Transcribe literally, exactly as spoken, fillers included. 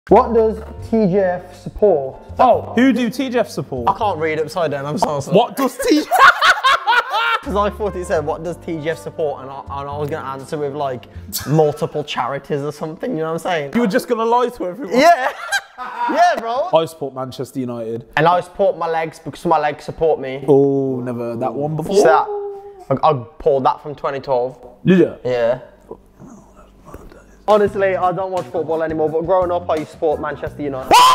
What does T G F support? Oh, who do T G F support? I can't read upside down, I'm so sorry. What does T G F? Because I thought it said, what does T G F support? And I, and I was going to answer with like, multiple charities or something, you know what I'm saying? You were just going to lie to everyone? Yeah. Yeah, bro. I support Manchester United. And I support my legs because my legs support me. Oh, never heard that one before. So that, I, I pulled that from twenty twelve. Did you? Yeah. Honestly, I don't watch football anymore, but growing up, I used to support Manchester United.